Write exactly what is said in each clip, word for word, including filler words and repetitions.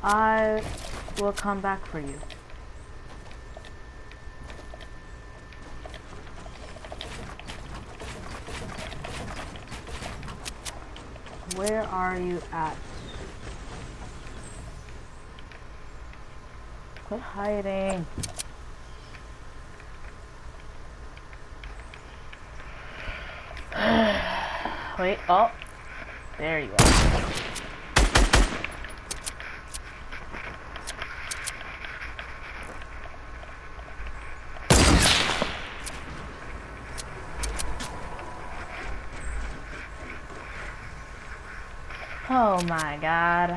I will come back for you. Where are you at? Quit hiding. Wait, oh, there you are. Oh my god.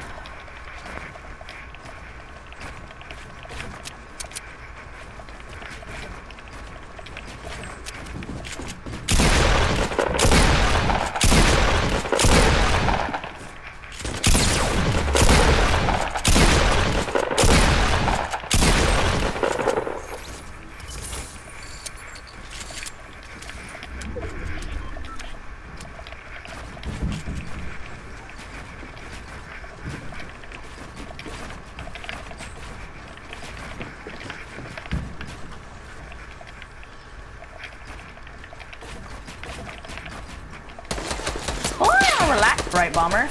Oh, relax, Bright Bomber.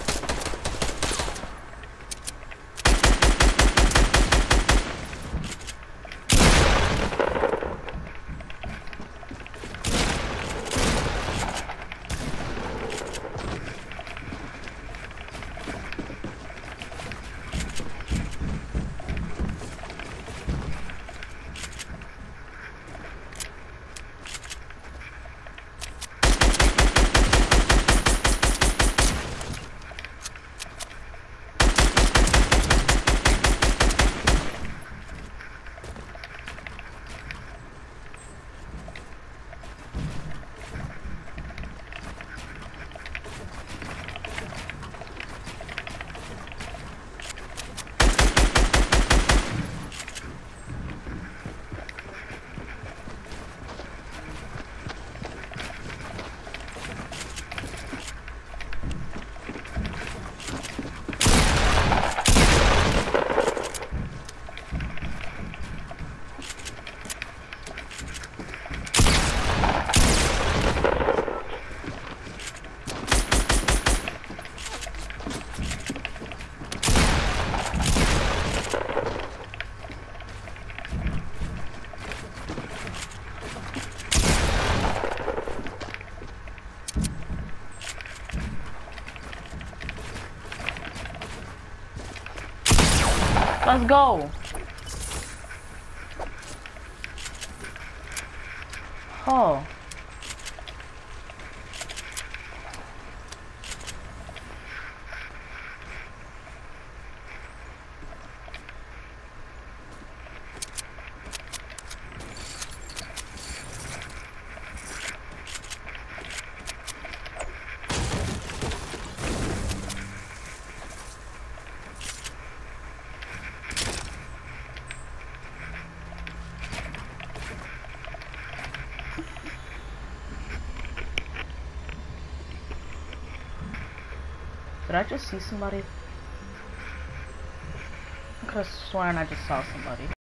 Let's go. Oh. Did I just see somebody? I could have sworn I just saw somebody.